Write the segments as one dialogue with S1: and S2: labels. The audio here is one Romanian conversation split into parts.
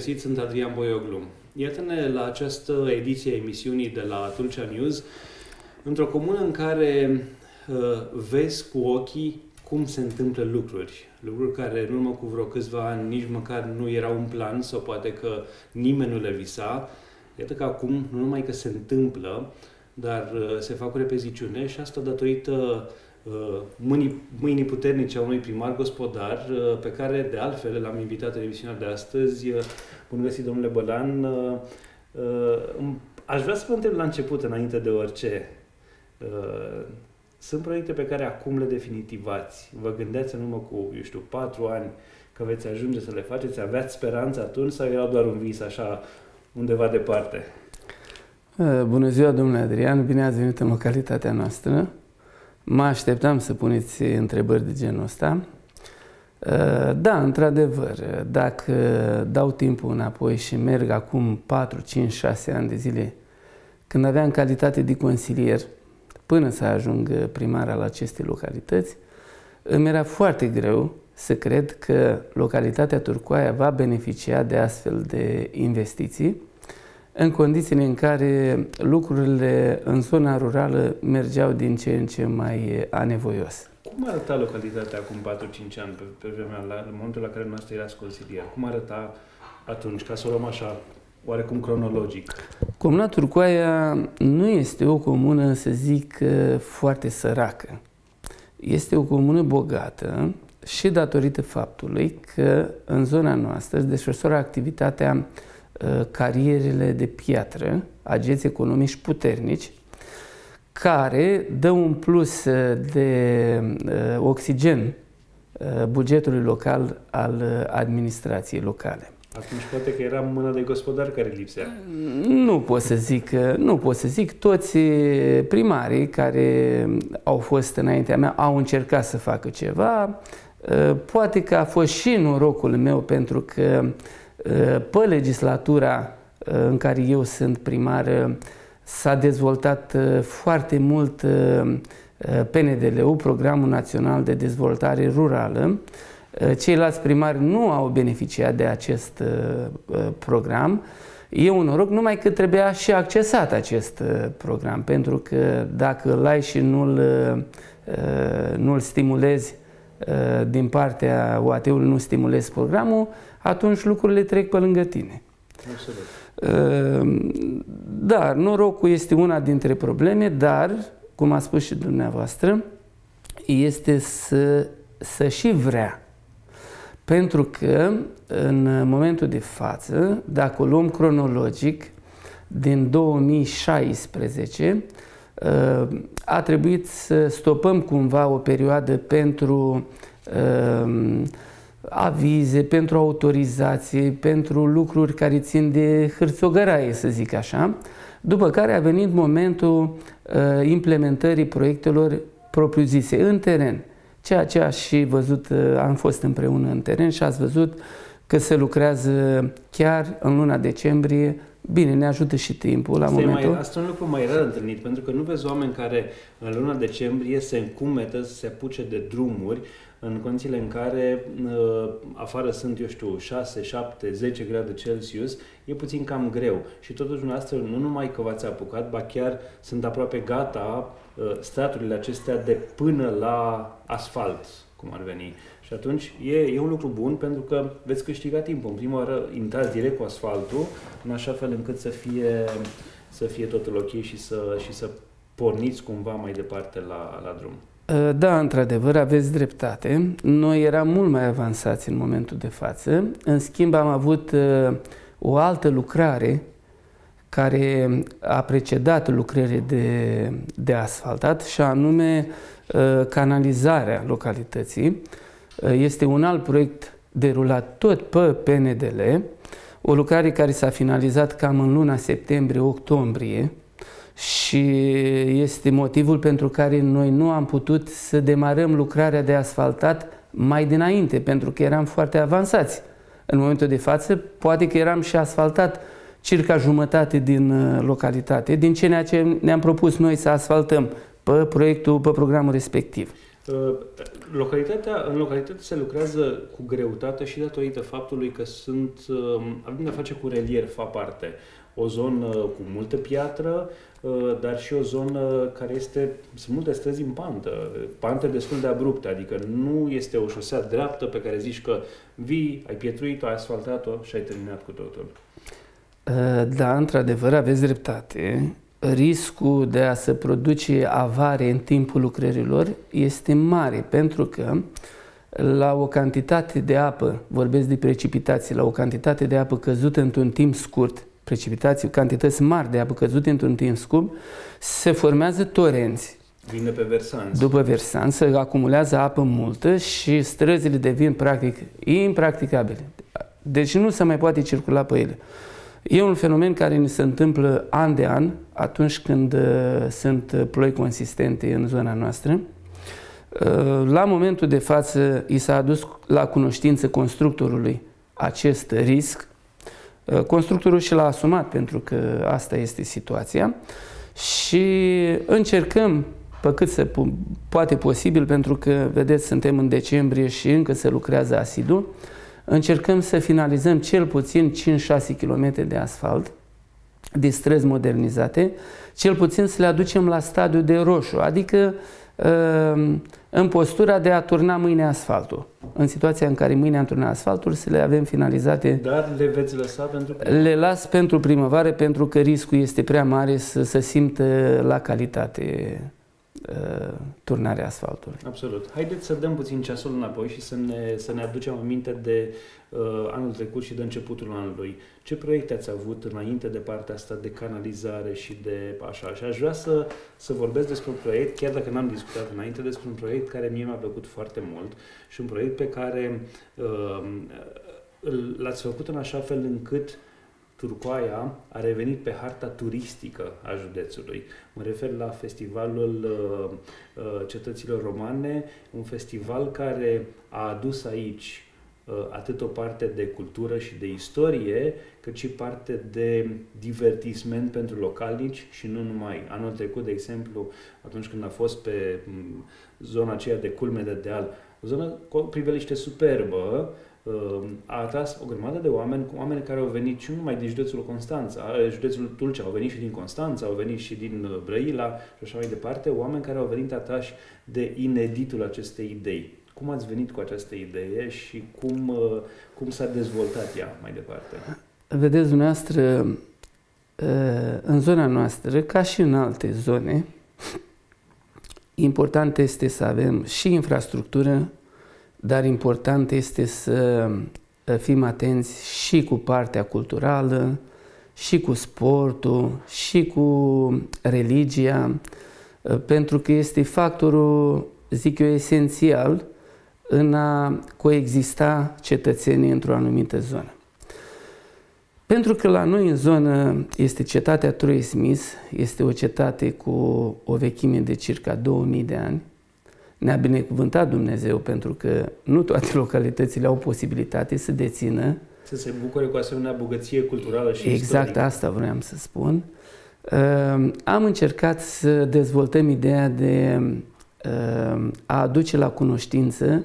S1: găsit, sunt Adrian Boioglu. Iată-ne la această ediție a emisiunii de la Tulcea News, într-o comună în care vezi cu ochii cum se întâmplă lucruri. Lucruri care în urmă cu vreo câțiva ani nici măcar nu erau un plan sau poate că nimeni nu le visa. Iată că acum nu numai că se întâmplă, dar se fac cu repeziciune și asta datorită mâinii puternice a unui primar gospodar, pe care de altfel l-am invitat în emisiunea de astăzi. Bun găsit, domnule Bălan. Aș vrea să vă întreb la început, înainte de orice, sunt proiecte pe care acum le definitivați. Vă gândeați în urmă cu, 4 ani că veți ajunge să le faceți? Aveați speranță atunci sau era doar un vis așa undeva departe?
S2: Bună ziua, domnule Adrian, bine ați venit în localitatea noastră. Mă așteptam să puneți întrebări de genul ăsta. Da, într-adevăr, dacă dau timpul înapoi și merg acum 4, 5, 6 ani de zile, când aveam calitate de consilier, până să ajung primar al acestei localități, îmi era foarte greu să cred că localitatea Turcoaia va beneficia de astfel de investiții, în condițiile în care lucrurile în zona rurală mergeau din ce în ce mai anevoios.
S1: Cum arăta localitatea acum 4-5 ani, pe vremea, în momentul la care noastră erați consilier? Cum arăta atunci, ca să o luăm așa, oarecum cronologic?
S2: Comuna Turcoaia nu este o comună, să zic, foarte săracă. Este o comună bogată și datorită faptului că în zona noastră își desfășoară activitatea carierele de piatră, agenți economici puternici, care dă un plus de oxigen bugetului local al administrației locale.
S1: Atunci poate că era mâna de gospodar care lipsea.
S2: Nu pot să zic. Toți primarii care au fost înaintea mea au încercat să facă ceva. Poate că a fost și norocul meu, pentru că pe legislatura în care eu sunt primar s-a dezvoltat foarte mult PNDL-ul, Programul Național de Dezvoltare Rurală. Ceilalți primari nu au beneficiat de acest program. E un noroc, numai că trebuia și accesat acest program, pentru că dacă îl ai și nu-l stimulezi din partea UAT-ului, nu stimulezi programul, atunci lucrurile trec pe lângă tine. Dar norocul este una dintre probleme, dar, cum a spus și dumneavoastră, este să și vrea. Pentru că în momentul de față, dacă o luăm cronologic, din 2016, a trebuit să stopăm cumva o perioadă pentru avize, pentru autorizații, pentru lucruri care țin de hârțogăraie, să zic așa, după care a venit momentul implementării proiectelor propriu-zise în teren. Ceea ce ați și văzut, am fost împreună în teren și ați văzut că se lucrează chiar în luna decembrie. Bine, ne ajută și timpul la momentul.
S1: Asta e un lucru mai rar întâlnit, pentru că nu vezi oameni care în luna decembrie se încumetă să se apuce de drumuri în condițiile în care afară sunt, 6, 7, 10 grade Celsius, e puțin cam greu. Și totuși dumneavoastră nu numai că v-ați apucat, ba chiar sunt aproape gata straturile acestea de până la asfalt, cum ar veni. Și atunci e un lucru bun, pentru că veți câștiga timpul. În prima oară intrați direct cu asfaltul, în așa fel încât să fie totul ok și să porniți cumva mai departe la drum.
S2: Da, într-adevăr, aveți dreptate. Noi eram mult mai avansați în momentul de față. În schimb, am avut o altă lucrare care a precedat lucrările de asfaltat, și anume canalizarea localității. Este un alt proiect derulat tot pe PNDL, o lucrare care s-a finalizat cam în luna septembrie-octombrie, și este motivul pentru care noi nu am putut să demarăm lucrarea de asfaltat mai dinainte, pentru că eram foarte avansați. În momentul de față, poate că eram și asfaltat circa jumătate din localitate, din ceea ce ne-am propus noi să asfaltăm pe programul respectiv.
S1: în localitate se lucrează cu greutate și datorită faptului că avem de-a face cu relief aparte. O zonă cu multă piatră, dar și o zonă care sunt multe străzi în pante destul de abrupte, adică nu este o șosea dreaptă pe care zici că vii, ai pietruit-o, ai asfaltat-o și ai terminat cu totul.
S2: Da, într-adevăr, aveți dreptate. Riscul de a se produce avare în timpul lucrărilor este mare, pentru că la o cantitate de apă, vorbesc de precipitații, la o cantitate de apă căzută într-un timp scurt, precipitații, cantități mari de apă căzute într-un timp scurt, se formează torenți.
S1: Vine pe versanți.
S2: După versanți se acumulează apă multă și străzile devin practic impracticabile. Deci nu se mai poate circula pe ele. E un fenomen care ne se întâmplă an de an, atunci când sunt ploi consistente în zona noastră. La momentul de față i s-a adus la cunoștință constructorului acest risc. Constructorul și l-a asumat, pentru că asta este situația, și încercăm pe cât se poate posibil, pentru că, vedeți, suntem în decembrie și încă se lucrează asidu, încercăm să finalizăm cel puțin 5-6 km de asfalt, de străzi modernizate, cel puțin să le aducem la stadiu de roșu, adică în postura de a turna mâine asfaltul. În situația în care mâine am turnat asfaltul, să le avem finalizate.
S1: Dar le veți lăsa pentru primăvară?
S2: Le las pentru primăvară, pentru că riscul este prea mare să se simtă la calitate turnarea asfaltului.
S1: Absolut. Haideți să dăm puțin ceasul înapoi și să ne aducem aminte de anul trecut și de începutul anului. Ce proiecte ați avut înainte de partea asta de canalizare și de așa? Și aș vrea să vorbesc despre un proiect, chiar dacă n-am discutat înainte, despre un proiect care mie mi-a plăcut foarte mult și un proiect pe care l-ați făcut în așa fel încât Turcoaia a revenit pe harta turistică a județului. Mă refer la Festivalul Cetăților Romane, un festival care a adus aici atât o parte de cultură și de istorie, cât și parte de divertisment pentru localnici și nu numai. Anul trecut, de exemplu, atunci când a fost pe zona aceea de culme de deal, o zonă cu o priveliște superbă, a atras o grămadă de oameni care au venit și nu numai din județul Constanța, județul Tulcea, au venit și din Constanța, au venit și din Brăila și așa mai departe, oameni care au venit atrași de ineditul acestei idei. Cum ați venit cu această idee și cum s-a dezvoltat ea mai departe?
S2: Vedeți, dumneavoastră, în zona noastră, ca și în alte zone, important este să avem și infrastructură, dar important este să fim atenți și cu partea culturală, și cu sportul, și cu religia, pentru că este factorul, zic eu, esențial în a coexista cetățenii într-o anumită zonă. Pentru că la noi în zonă este cetatea Troie Smith, este o cetate cu o vechime de circa 2000 de ani. Ne-a binecuvântat Dumnezeu, pentru că nu toate localitățile au posibilitate să dețină.
S1: Să se bucure cu asemenea bogăție culturală și
S2: exact
S1: istorică.
S2: Asta vreau să spun. Am încercat să dezvoltăm ideea de a aduce la cunoștință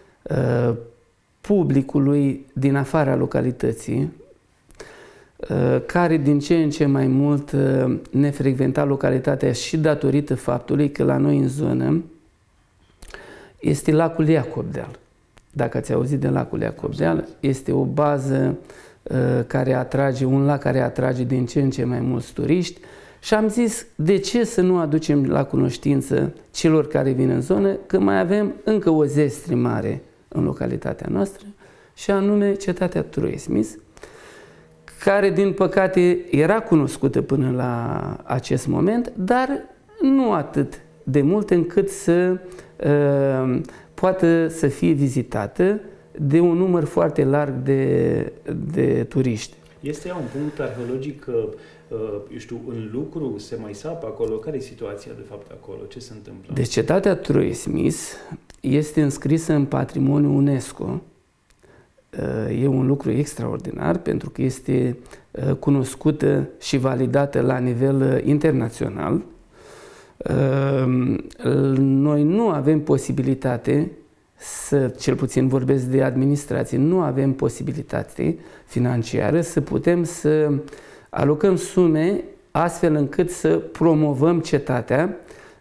S2: publicului din afara localității, care din ce în ce mai mult ne frecventa localitatea și datorită faptului că la noi în zonă este lacul Iacobdeal. Dacă ați auzit de lacul Iacobdeal, este o bază care atrage, un lac care atrage din ce în ce mai mulți turiști și am zis, de ce să nu aducem la cunoștință celor care vin în zonă că mai avem încă o zestri mare în localitatea noastră și anume cetatea Troie Smith, care din păcate era cunoscută până la acest moment, dar nu atât de mult încât să poată să fie vizitată de un număr foarte larg de turiști.
S1: Este ea un punct arheologic, eu știu, în lucru, se mai sapă acolo? Care e situația de fapt acolo? Ce se întâmplă?
S2: Deci cetatea Troie Smith este înscrisă în patrimoniul UNESCO. E un lucru extraordinar pentru că este cunoscută și validată la nivel internațional. Noi nu avem posibilitate cel puțin vorbesc de administrație, nu avem posibilitate financiară să putem să alocăm sume astfel încât să promovăm cetatea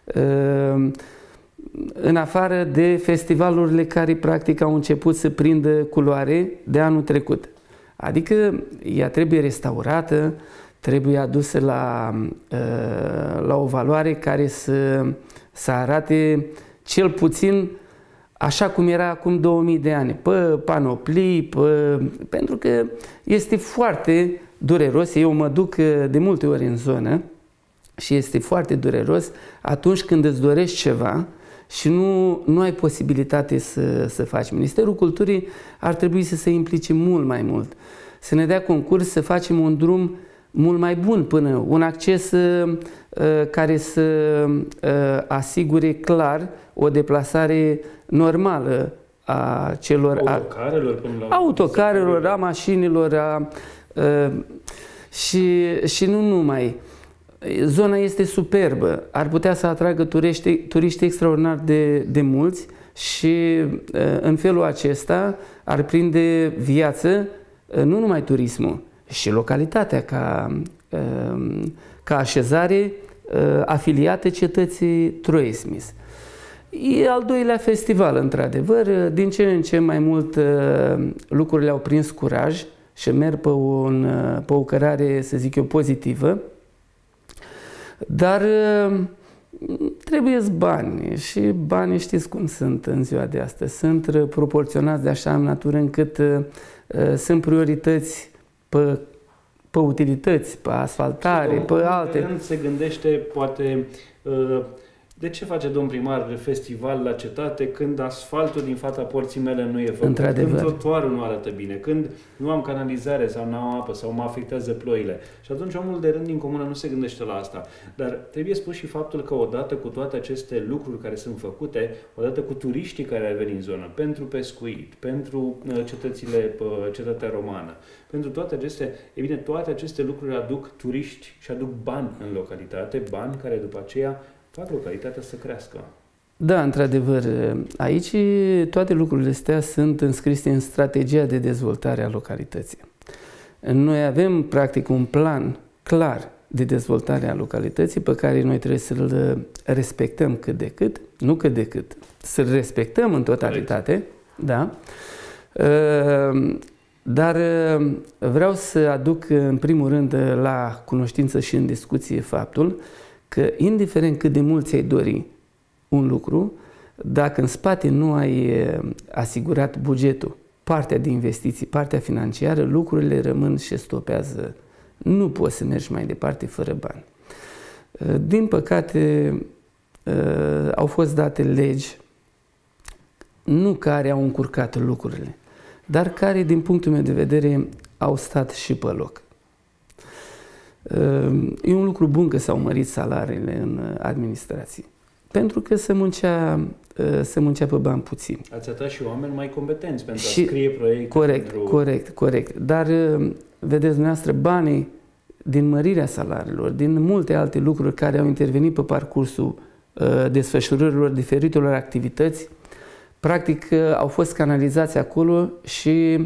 S2: în afară de festivalurile care practic au început să prindă culoare de anul trecut. Adică ea trebuie restaurată, trebuie adusă la o valoare care să arate cel puțin așa cum era acum 2000 de ani, pe panoplii, pentru că este foarte dureros. Eu mă duc de multe ori în zonă și este foarte dureros atunci când îți dorești ceva și nu ai posibilitate să faci. Ministerul Culturii ar trebui să se implice mult mai mult, să ne dea concurs, să facem un drum mult mai bun, până un acces care să asigure clar o deplasare normală a celor... Autocarelor, a mașinilor, și nu numai. Zona este superbă, ar putea să atragă turiști extraordinar de mulți și în felul acesta ar prinde viață nu numai turismul, și localitatea ca așezare afiliată cetății Troiesmis. E al doilea festival, într-adevăr, din ce în ce mai mult lucrurile au prins curaj și merg pe o cărare, să zic eu, pozitivă, dar trebuie bani și banii știți cum sunt în ziua de astăzi. Sunt proporționați de așa natură încât sunt priorități pe utilități, pe asfaltare, pe alte.
S1: Se gândește, poate, de ce face domn primar festival la cetate când asfaltul din fața porții mele nu e făcut, când trotuarul nu arată bine, când nu am canalizare sau nu am apă sau mă afectează ploile. Și atunci omul de rând din comună nu se gândește la asta. Dar trebuie spus și faptul că odată cu toate aceste lucruri care sunt făcute, odată cu turiștii care ar veni în zonă, pentru pescuit, pentru cetatea romană, pentru toate acestea, e bine, toate aceste lucruri aduc turiști și aduc bani în localitate, bani care după aceea fac localitatea să crească.
S2: Da, într-adevăr, aici toate lucrurile astea sunt înscrise în strategia de dezvoltare a localității. Noi avem, practic, un plan clar de dezvoltare a localității pe care noi trebuie să-l respectăm cât de cât, nu cât de cât, să-l respectăm în totalitate, da? Dar vreau să aduc, în primul rând, la cunoștință și în discuție faptul că, indiferent cât de mult ți-ai dori un lucru, dacă în spate nu ai asigurat bugetul, partea de investiții, partea financiară, lucrurile rămân și stopează. Nu poți să mergi mai departe fără bani. Din păcate, au fost date legi, nu care au încurcat lucrurile, dar care, din punctul meu de vedere, au stat și pe loc. E un lucru bun că s-au mărit salariile în administrație, pentru că se muncea pe bani puțini.
S1: Ați atras și oameni mai competenți pentru a scrie proiecte.
S2: Corect. Dar, vedeți dumneavoastră, banii din mărirea salariilor, din multe alte lucruri care au intervenit pe parcursul desfășurărilor diferitelor activități, practic au fost canalizați acolo și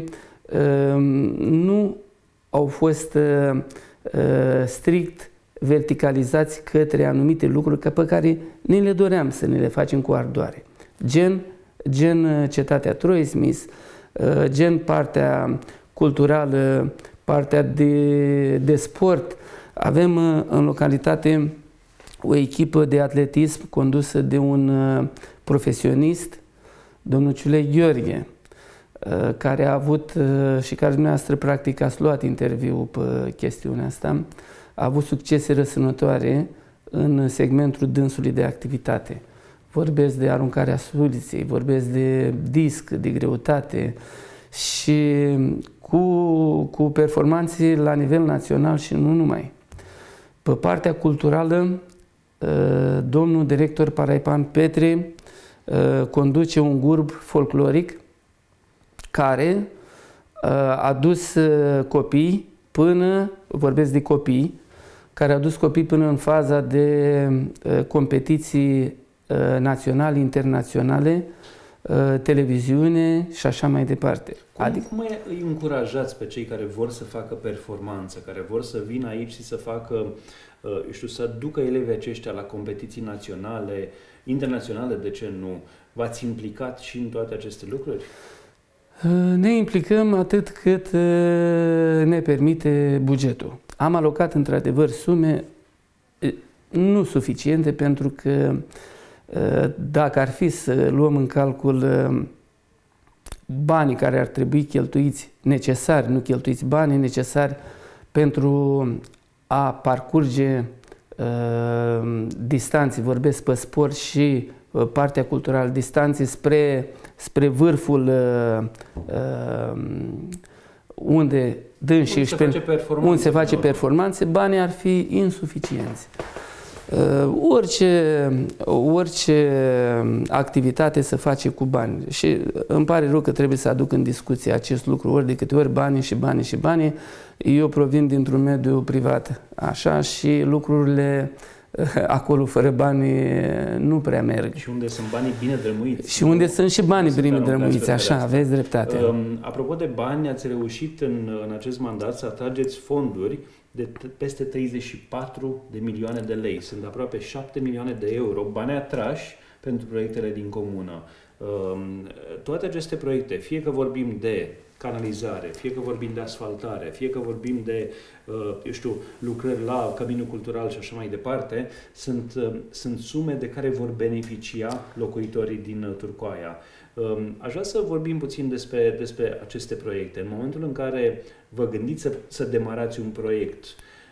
S2: nu au fost strict verticalizați către anumite lucruri pe care ne le doream să ne le facem cu ardoare. Gen cetatea Troiesmis, gen partea culturală, partea de sport. Avem în localitate o echipă de atletism condusă de un profesionist, domnul Ciulei Gheorghe, care a avut și care dumneavoastră practic ați luat interviu pe chestiunea asta, a avut succese răsunătoare în segmentul dânsului de activitate. Vorbesc de aruncarea suliței, vorbesc de disc, de greutate și cu performanțe la nivel național și nu numai. Pe partea culturală, domnul director Paraipan Petre conduce un grup folcloric care a dus copii până, vorbesc de copii, care a dus copii până în faza de competiții naționale, internaționale, televiziune și așa mai departe.
S1: Cum îi încurajați pe cei care vor să facă performanță, care vor să vină aici și să facă, să ducă elevii aceștia la competiții naționale, internaționale, de ce nu? V-ați implicat și în toate aceste lucruri?
S2: Ne implicăm atât cât ne permite bugetul. Am alocat într-adevăr sume nu suficiente, pentru că dacă ar fi să luăm în calcul banii care ar trebui cheltuiți necesari, nu cheltuiți banii necesari pentru a parcurge distanțe, vorbesc pe sport și partea culturală, distanțe spre vârful unde se face performanțe, banii ar fi insuficienți. Orice activitate se face cu bani și îmi pare rău că trebuie să aduc în discuție acest lucru ori de câte ori, banii și banii și banii. Eu provin dintr-un mediu privat, așa, și lucrurile acolo fără bani nu prea merg.
S1: Și unde sunt banii bine drămuiți.
S2: Și unde sunt și banii bine drămuiți, așa, aveți dreptate.
S1: Apropo de bani, ați reușit în acest mandat să atrageți fonduri de peste 34 de milioane de lei. Sunt aproape 7 milioane de euro, bani atrași pentru proiectele din comună. Toate aceste proiecte, fie că vorbim de canalizare, fie că vorbim de asfaltare, fie că vorbim de, lucrări la Căminul Cultural și așa mai departe, sunt sume de care vor beneficia locuitorii din Turcoaia. Aș vrea să vorbim puțin despre aceste proiecte. În momentul în care vă gândiți să demarați un proiect,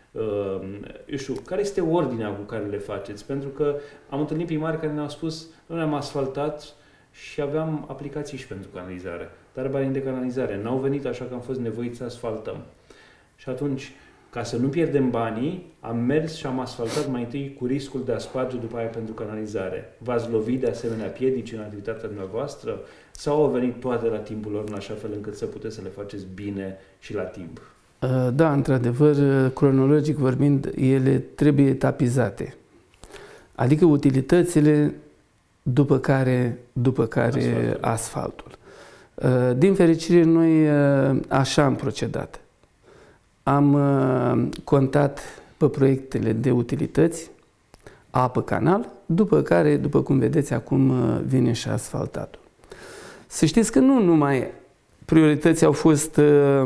S1: care este ordinea cu care le faceți? Pentru că am întâlnit primari care ne-au spus, noi am asfaltat și aveam aplicații și pentru canalizare, dar banii de canalizare n-au venit, așa că am fost nevoiți să asfaltăm. Și atunci, ca să nu pierdem banii, am mers și am asfaltat mai întâi cu riscul de a sparge după aia pentru canalizare. V-ați lovit de asemenea piedici în activitatea dumneavoastră sau au venit toate la timpul lor în așa fel încât să puteți să le faceți bine și la timp?
S2: Da, într-adevăr, cronologic vorbind, ele trebuie etapizate. Adică utilitățile după care asfaltul. Din fericire, noi așa am procedat. Am contat pe proiectele de utilități, apă, canal, după care, după cum vedeți, acum vine și asfaltatul. Să știți că nu numai priorități au fost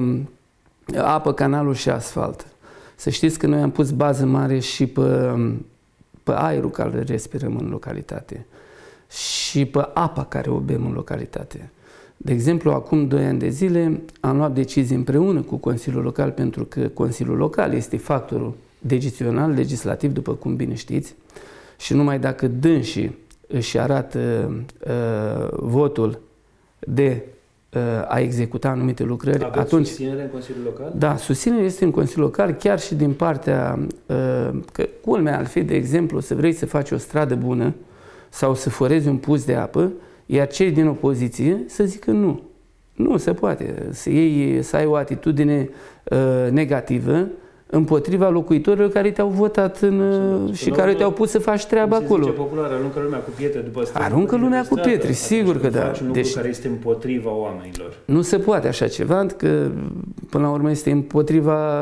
S2: apă, canalul și asfalt. Să știți că noi am pus bază mare și pe aerul care respirăm în localitate și pe apa care o bem în localitate. De exemplu, acum 2 ani de zile am luat decizii împreună cu Consiliul Local, pentru că Consiliul Local este factorul decizional, legislativ, după cum bine știți, și numai dacă dânsii își arată votul de a executa anumite lucrări,
S1: atunci... susținere în Consiliul Local?
S2: Da, susținerea este în Consiliul Local, chiar și din partea... că culmea ar fi, de exemplu, să vrei să faci o stradă bună sau să forezi un puz de apă, iar cei din opoziție să zică nu. Nu se poate. Să ai o atitudine negativă împotriva locuitorilor care te-au votat și care te-au pus să faci treaba acolo.
S1: Se zice popular, aruncă lumea cu pietre după stradă.
S2: Aruncă lumea cu pietre, sigur că da.
S1: Faci un lucru care este împotriva oamenilor.
S2: Nu se poate așa ceva, că până la urmă este împotriva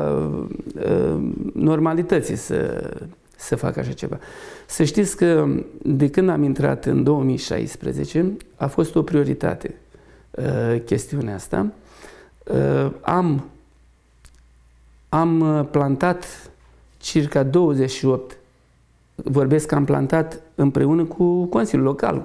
S2: normalității să facă așa ceva. Să știți că de când am intrat în 2016 a fost o prioritate chestiunea asta. Am plantat circa 28, vorbesc că am plantat împreună cu Consiliul Local,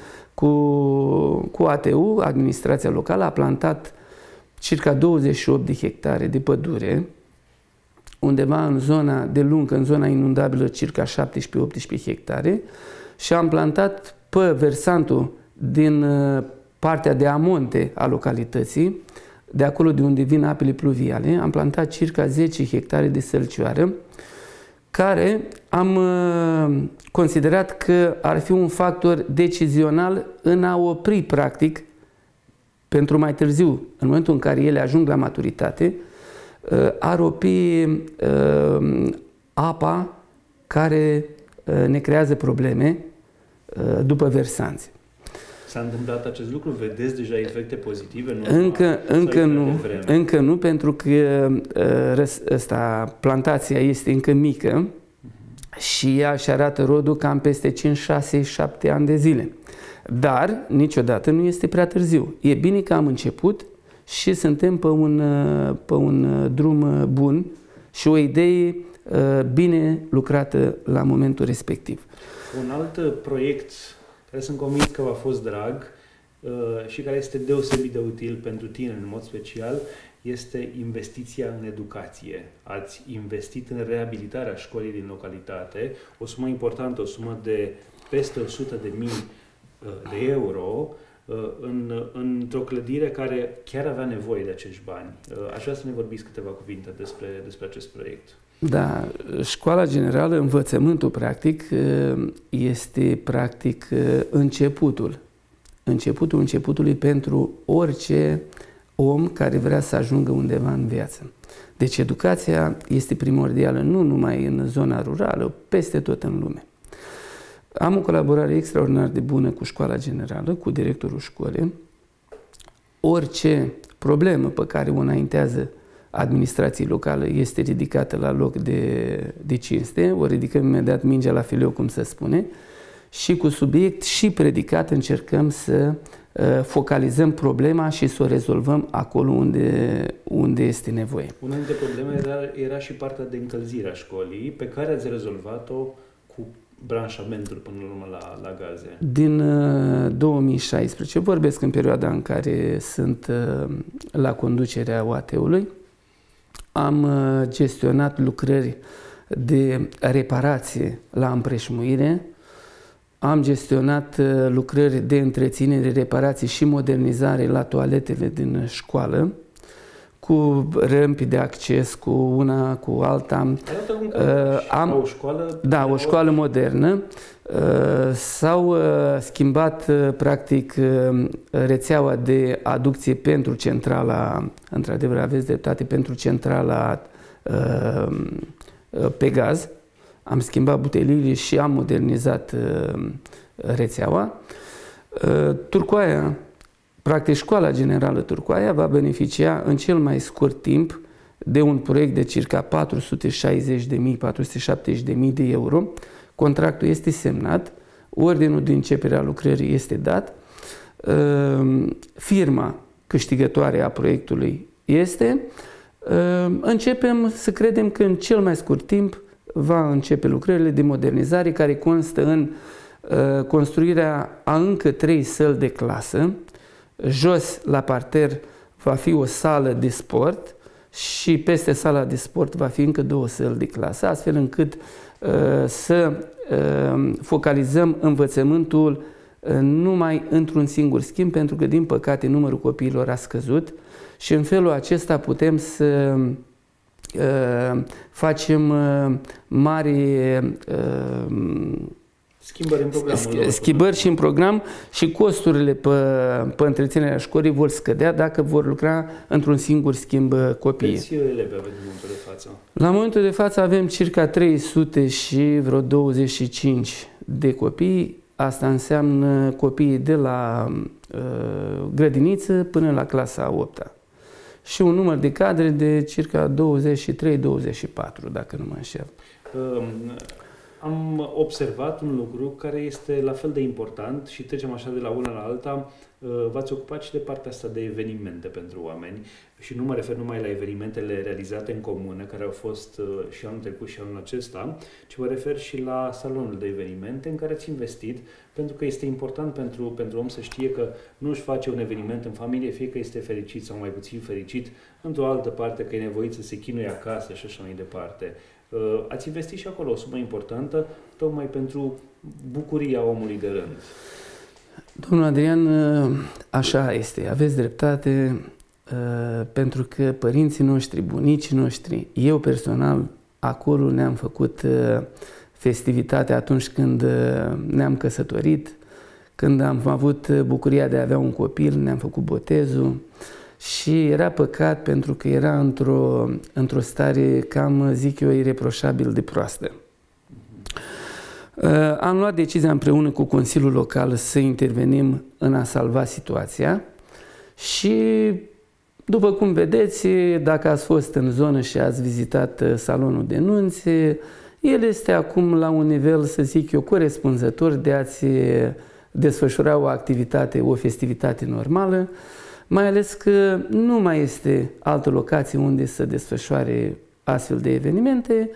S2: cu ATU, administrația locală, a plantat circa 28 de hectare de pădure, undeva în zona de lungă, în zona inundabilă, circa 17-18 hectare, și am plantat pe versantul din partea de amonte a localității, de acolo de unde vin apele pluviale, am plantat circa 10 hectare de sălcioară, care am considerat că ar fi un factor decizional în a opri, practic, pentru mai târziu, în momentul în care ele ajung la maturitate, ar opri apa care ne creează probleme după versanți.
S1: S-a întâmplat acest lucru? Vedeți deja efecte pozitive?
S2: Încă nu, pentru că plantația este încă mică și ea își arată rodul cam peste 5, 6, 7 ani de zile. Dar niciodată nu este prea târziu. E bine că am început și suntem pe un drum bun și o idee bine lucrată la momentul respectiv.
S1: Un alt proiect care sunt convins că v-a fost drag și care este deosebit de util pentru tine în mod special este investiția în educație. Ați investit în reabilitarea școlii din localitate, o sumă importantă, o sumă de peste 100.000 de euro într-o clădire care chiar avea nevoie de acești bani. Aș vrea să ne vorbiți câteva cuvinte despre acest proiect.
S2: Da, școala generală, învățământul practic, este practic începutului pentru orice om care vrea să ajungă undeva în viață. Deci educația este primordială nu numai în zona rurală, peste tot în lume. Am o colaborare extraordinar de bună cu școala generală, cu directorul școlii. Orice problemă pe care o înaintează administrației locale este ridicată la loc de cinste, o ridicăm imediat mingea la fileu, cum se spune, și cu subiect și predicat încercăm să focalizăm problema și să o rezolvăm acolo unde este nevoie.
S1: Una dintre probleme era și partea de încălzire a școlii, pe care ați rezolvat-o cu branșamentul până la urmă la gaze.
S2: Din 2016, vorbesc în perioada în care sunt la conducerea OAT-ului, am gestionat lucrări de reparație la împrejmuire, am gestionat lucrări de întreținere, reparații și modernizare la toaletele din școală, cu râmpi de acces, cu una, cu alta.
S1: O școală?
S2: Da, o școală modernă. S-au schimbat, practic, rețeaua de aducție pentru centrala, într-adevăr aveți dreptate, pentru centrala pe gaz. Am schimbat buteliile și am modernizat rețeaua. Turcoaia, practic școala generală Turcoaia va beneficia în cel mai scurt timp de un proiect de circa 460.000-470.000 de euro. Contractul este semnat, ordinul de începere a lucrării este dat, firma câștigătoare a proiectului este. Începem să credem că în cel mai scurt timp va începe lucrările de modernizare care constă în construirea a încă 3 săli de clasă. Jos, la parter, va fi o sală de sport și peste sala de sport va fi încă 2 săli de clasă, astfel încât să focalizăm învățământul numai într-un singur schimb, pentru că, din păcate, numărul copiilor a scăzut și în felul acesta putem să facem mari schimbări și în program și costurile pe întreținerea școlii vor scădea dacă vor lucra într-un singur schimb copiii.
S1: Câți elevi aveți în momentul de față?
S2: La momentul de față avem circa 300 și vreo 25 de copii. Asta înseamnă copiii de la grădiniță până la clasa a 8-a. Și un număr de cadre de circa 23-24, dacă nu mă înșel.
S1: Am observat un lucru care este la fel de important și trecem așa de la una la alta. V-ați ocupat și de partea asta de evenimente pentru oameni și nu mă refer numai la evenimentele realizate în comună, care au fost și anul trecut și anul acesta, ci mă refer și la salonul de evenimente în care ați investit, pentru că este important pentru om să știe că nu își face un eveniment în familie, fie că este fericit sau mai puțin fericit, într-o altă parte că e nevoit să se chinuie acasă și așa mai departe. Ați investit și acolo o sumă importantă, tocmai pentru bucuria omului de rând.
S2: Domnul Adrian, așa este, aveți dreptate, pentru că părinții noștri, bunicii noștri, eu personal, acolo ne-am făcut festivitatea atunci când ne-am căsătorit, când am avut bucuria de a avea un copil, ne-am făcut botezul și era păcat pentru că era într-o stare, cam zic eu, ireproșabil de proastă. Am luat decizia împreună cu Consiliul Local să intervenim în a salva situația și, după cum vedeți, dacă ați fost în zonă și ați vizitat salonul de nunți, el este acum la un nivel, să zic eu, corespunzător de a-ți desfășura o activitate, o festivitate normală, mai ales că nu mai este altă locație unde să desfășoare astfel de evenimente.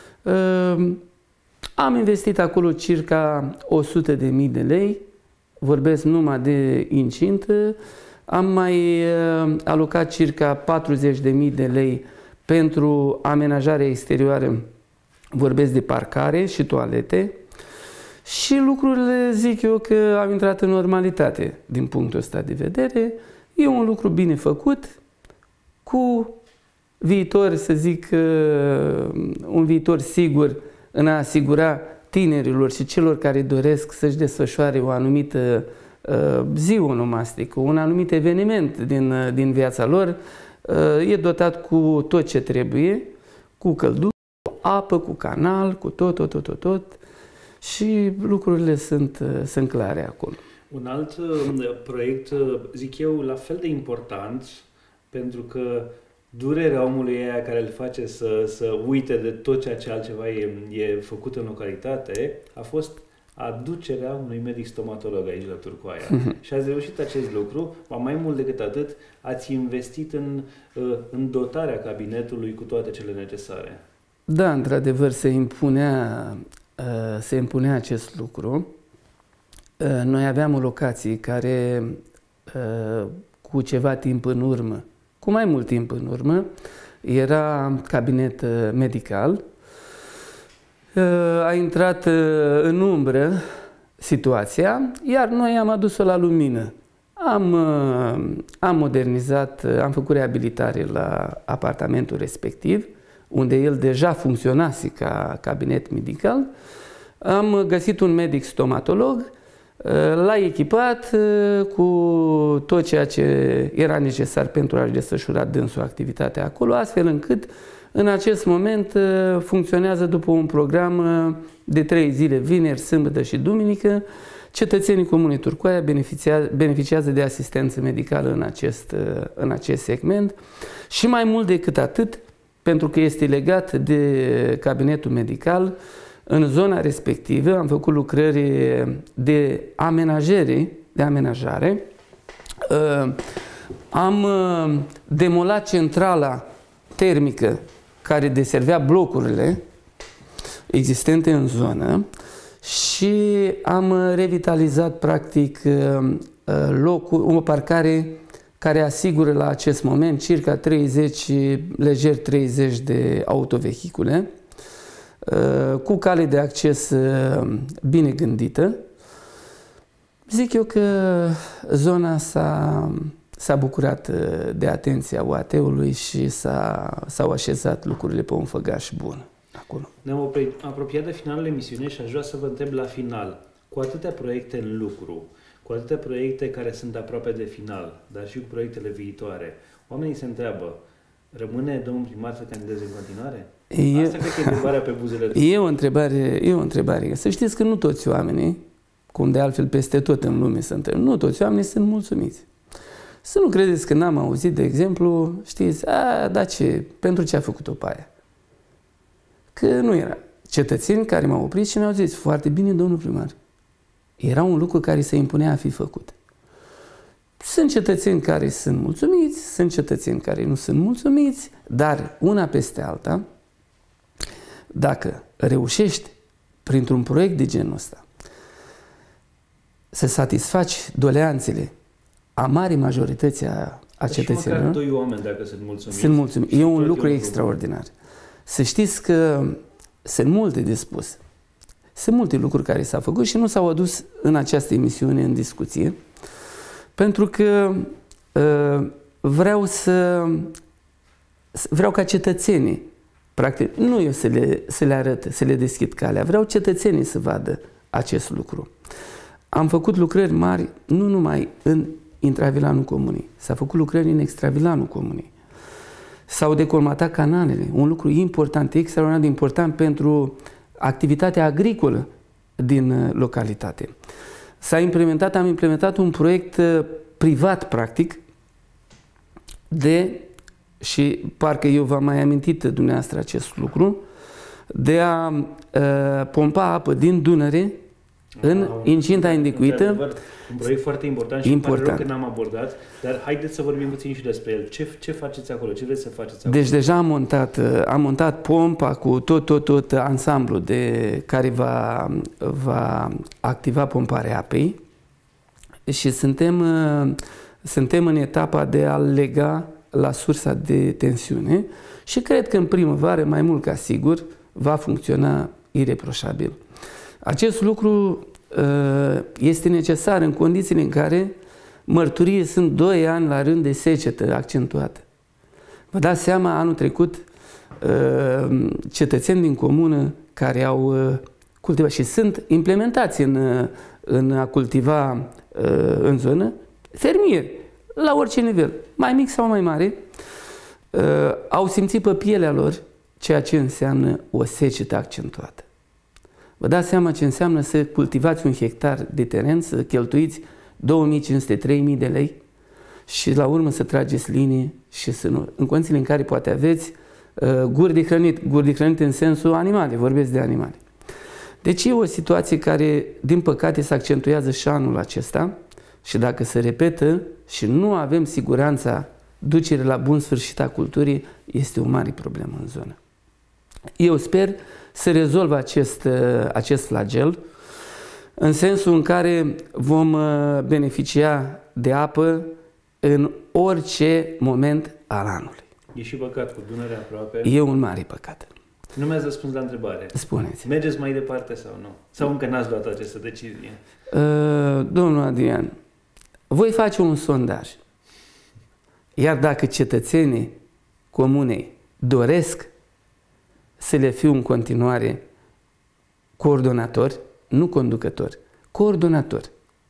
S2: Am investit acolo circa 100.000 de lei, vorbesc numai de incintă, am mai alocat circa 40.000 de lei pentru amenajarea exterioară, vorbesc de parcare și toalete, și lucrurile, zic eu, că au intrat în normalitate din punctul ăsta de vedere. E un lucru bine făcut, cu viitor, să zic, un viitor sigur în a asigura tinerilor și celor care doresc să-și desfășoare o anumită zi onomastică, un anumit eveniment din viața lor, e dotat cu tot ce trebuie, cu căldură, cu apă, cu canal, cu tot, și lucrurile sunt clare acolo.
S1: Un alt proiect, zic eu, la fel de important, pentru că durerea omului aia care îl face să uite de tot ceea ce altceva e făcut în localitate, a fost aducerea unui medic stomatolog aici la Turcoaia. Și ați reușit acest lucru, mai mult decât atât, ați investit în dotarea cabinetului cu toate cele necesare.
S2: Da, într-adevăr, se impunea acest lucru. Noi aveam o locație care, cu ceva timp în urmă, cu mai mult timp în urmă, era cabinet medical. A intrat în umbră situația, iar noi am adus-o la lumină. Am modernizat, am făcut reabilitare la apartamentul respectiv, unde el deja funcționase ca cabinet medical. Am găsit un medic stomatolog, l-a echipat cu tot ceea ce era necesar pentru a-și desfășura dânsul activitatea acolo, astfel încât în acest moment funcționează după un program de 3 zile, vineri, sâmbătă și duminică. Cetățenii Comunei Turcoaia beneficiază de asistență medicală în acest segment și, mai mult decât atât, pentru că este legat de cabinetul medical, în zona respectivă am făcut lucrări de amenajare. Am demolat centrala termică care deservea blocurile existente în zonă și am revitalizat practic o parcare care asigură la acest moment circa 30 de autovehicule, cu cale de acces bine gândită. Zic eu că zona s-a bucurat de atenția UAT-ului și s-au așezat lucrurile pe un făgaș bun acolo.
S1: Ne-am apropiat de finalul emisiunii și aș vrea să vă întreb la final, cu atâtea proiecte în lucru, cu atâtea proiecte care sunt aproape de final, dar și cu proiectele viitoare, oamenii se întreabă, rămâne domnul primar să candideze în continuare? Asta cred că e întrebarea pe buzele.
S2: E o întrebare. Să știți că nu toți oamenii, cum de altfel peste tot în lume se întâmplă, nu toți oamenii sunt mulțumiți. Să nu credeți că n-am auzit, de exemplu, știți, dar ce, pentru ce a făcut-o pe aia? Că nu era. Cetățeni care m-au oprit și mi-au zis, foarte bine, domnul primar. Era un lucru care se impunea a fi făcut. Sunt cetățeni care sunt mulțumiți, sunt cetățeni care nu sunt mulțumiți, dar una peste alta, dacă reușești printr-un proiect de genul ăsta să satisfaci doleanțele a marii majorități a cetățenilor,
S1: măcar 2 oameni dacă sunt mulțumiți.
S2: Sunt mulțumiți. E un lucru extraordinar. Să știți că sunt multe de spus. Sunt multe lucruri care s-au făcut și nu s-au adus în această emisiune în discuție, pentru că vreau ca cetățenii, practic, nu eu să le arăt, să le deschid calea, vreau cetățenii să vadă acest lucru. Am făcut lucrări mari, nu numai în intravilanul comunei, s-a făcut lucrări în extravilanul comunei. S-au decolmatat canalele, un lucru important, extraordinar de important pentru activitatea agricolă din localitate. Am implementat un proiect privat, practic, și parcă eu v-am mai amintit dumneavoastră acest lucru, de a pompa apă din Dunăre în incinta indicuită.
S1: Un proiect foarte important și îmi pare rău că n-am abordat, dar haideți să vorbim puțin și despre el. Ce faceți acolo? Ce vreți să faceți acolo?
S2: Deci deja am montat pompa cu tot ansamblul care va activa pomparea apei și suntem în etapa de a lega la sursa de tensiune și cred că în primăvară, mai mult ca sigur, va funcționa ireproșabil. Acest lucru este necesar în condițiile în care mărturie sunt 2 ani la rând de secetă accentuată. Vă dați seama, anul trecut, cetățeni din comună care au cultivat și sunt implementați în a cultiva în zonă, fermieri, la orice nivel, mai mic sau mai mare, au simțit pe pielea lor ceea ce înseamnă o secetă accentuată. Vă dați seama ce înseamnă să cultivați 1 hectar de teren, să cheltuiți 2500-3000 de lei și la urmă să trageți linie și să nu... În condițiile în care poate aveți guri de hrănit în sensul animale, vorbesc de animale. Deci e o situație care, din păcate, se accentuează și anul acesta și dacă se repetă și nu avem siguranța ducere la bun sfârșit a culturii, este o mare problemă în zonă. Eu sper să rezolvă acest flagel în sensul în care vom beneficia de apă în orice moment al anului.
S1: E și păcat cu Dunărea aproape.
S2: E un mare păcat.
S1: Nu mi-ați răspuns la întrebare.
S2: Spuneți.
S1: Mergeți mai departe sau nu? Sau încă n-ați luat această decizie?
S2: Domnul Adrian, voi face un sondaj. Iar dacă cetățenii comunei doresc să le fiu în continuare coordonatori, nu conducători, coordonatori.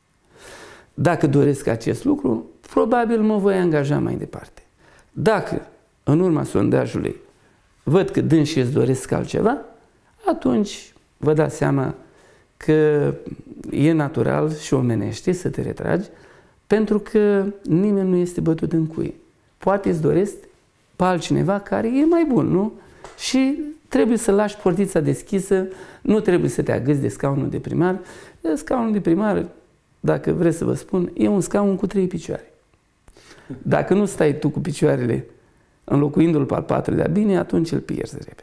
S2: Dacă doresc acest lucru, probabil mă voi angaja mai departe. Dacă, în urma sondajului, văd că dânsii îți doresc altceva, atunci vă dați seama că e natural și omenește să te retragi, pentru că nimeni nu este bătut în cuie. Poate îți doresc pe altcineva care e mai bun, nu? Și trebuie să lași portița deschisă, nu trebuie să te agăți de scaunul de primar. Scaunul de primar, dacă vreți să vă spun, e un scaun cu 3 picioare. Dacă nu stai tu cu picioarele înlocuindu-l pe al 4-lea bine, atunci îl pierzi repede.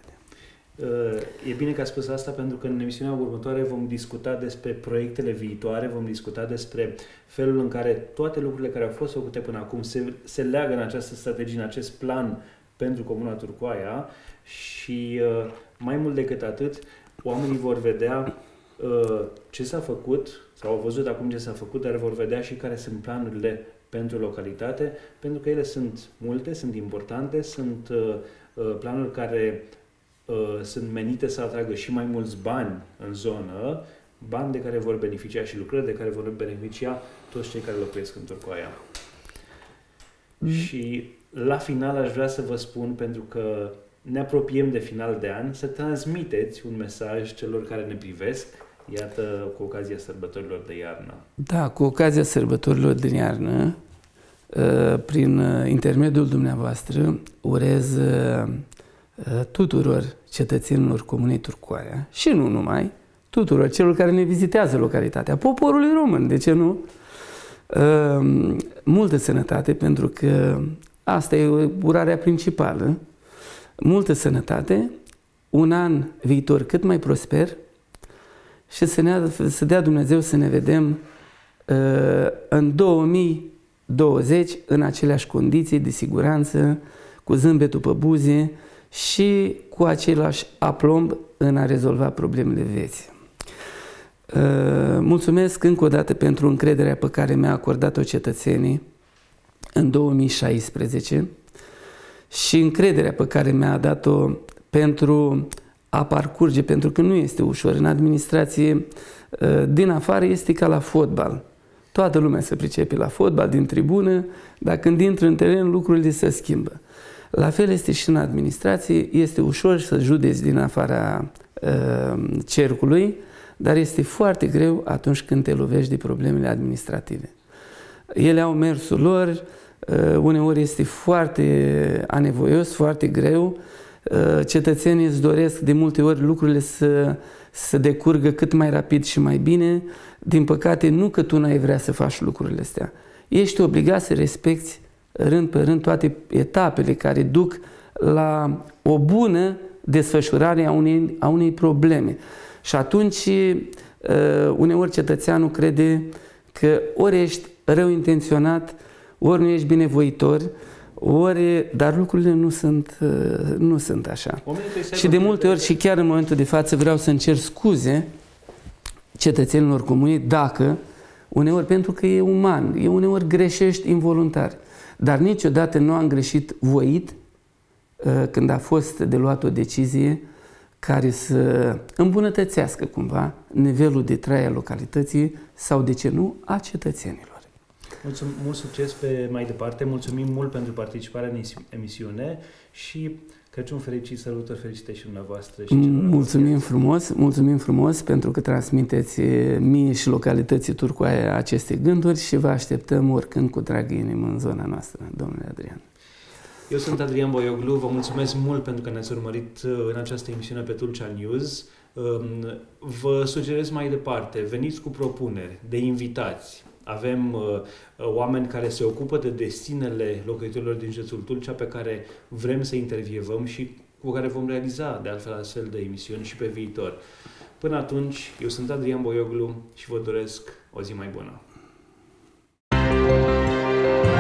S1: E bine că a spus asta, pentru că în emisiunea următoare vom discuta despre proiectele viitoare, vom discuta despre felul în care toate lucrurile care au fost făcute până acum se leagă în această strategie, în acest plan pentru Comuna Turcoaia și mai mult decât atât, oamenii vor vedea ce s-a făcut, sau au văzut acum ce s-a făcut, dar vor vedea și care sunt planurile pentru localitate, pentru că ele sunt multe, sunt importante, sunt planuri care sunt menite să atragă și mai mulți bani în zonă, bani de care vor beneficia și lucrări de care vor beneficia toți cei care locuiesc în Turcoaia. Și la final aș vrea să vă spun, pentru că ne apropiem de final de an, să transmiteți un mesaj celor care ne privesc, iată, cu ocazia sărbătorilor de iarnă.
S2: Da, cu ocazia sărbătorilor de iarnă, prin intermediul dumneavoastră, urez tuturor cetățenilor Comunei Turcoaia și nu numai, tuturor celor care ne vizitează localitatea, poporului român, de ce nu? Multă sănătate, pentru că asta e urarea principală, multă sănătate, un an viitor cât mai prosper și să dea Dumnezeu să ne vedem în 2020 în aceleași condiții de siguranță, cu zâmbetul pe buze și cu același aplomb în a rezolva problemele vieții. Mulțumesc încă o dată pentru încrederea pe care mi-a acordat-o cetățenii în 2016 și încrederea pe care mi-a dat-o pentru a parcurge, pentru că nu este ușor. În administrație, din afară, este ca la fotbal. Toată lumea se pricepe la fotbal din tribună, dar când intră în teren, lucrurile se schimbă. La fel este și în administrație, este ușor să judeci din afara cercului, dar este foarte greu atunci când te lovești de problemele administrative. Ele au mersul lor, uneori este foarte anevoios, foarte greu, cetățenii îți doresc de multe ori lucrurile să decurgă cât mai rapid și mai bine. Din păcate, nu că tu n-ai vrea să faci lucrurile astea. Ești obligat să respecti rând pe rând toate etapele care duc la o bună desfășurare a unei probleme. Și atunci, uneori cetățeanul crede că ori ești rău intenționat, ori nu ești binevoitor, dar lucrurile nu sunt așa. Și de multe ori, și chiar în momentul de față, vreau să-mi cer scuze cetățenilor comuni dacă, uneori, pentru că e uman, uneori greșești involuntar, dar niciodată nu am greșit voit când a fost de luat o decizie care să îmbunătățească cumva nivelul de trai al localității sau, de ce nu, a cetățenilor.
S1: Mult succes pe mai departe, mulțumim mult pentru participarea în emisiune și Crăciun fericit, salutări fericite și dumneavoastră.
S2: Mulțumim frumos pentru că transmiteți mie și localității Turcoaia aceste gânduri și vă așteptăm oricând cu drag inimă în zona noastră, domnule Adrian.
S1: Eu sunt Adrian Boioglu, vă mulțumesc mult pentru că ne-ați urmărit în această emisiune pe Tulcea News. Vă sugerez mai departe, veniți cu propuneri de invitați. Avem oameni care se ocupă de destinele locuitorilor din județul Tulcea pe care vrem să intervievăm și cu care vom realiza de altfel astfel de emisiuni și pe viitor. Până atunci, eu sunt Adrian Boioglu și vă doresc o zi mai bună.